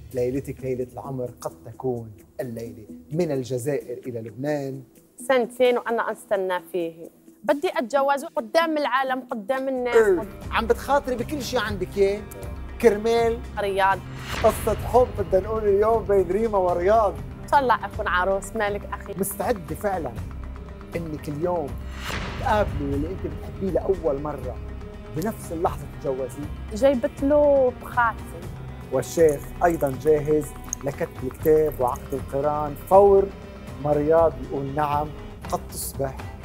ليلتك ليلة العمر قد تكون الليلة من الجزائر إلى لبنان. سنتين وأنا أستنى فيه، بدي أتجوزه قدام العالم قدام الناس. عم بتخاطري بكل شيء عندك اياه كرمال رياض. قصة حب بدنا نقول اليوم بين ريما ورياض. إن شاء الله أكون عروس مالك أخي. مستعدة فعلا إنك اليوم تقابلي اللي أنت بتحبيه لأول مرة بنفس اللحظة تتجوزيه؟ جايبت له خاتم، والشيخ أيضا جاهز لكتب الكتاب وعقد القران فور ما رياض يقول نعم قد تصبح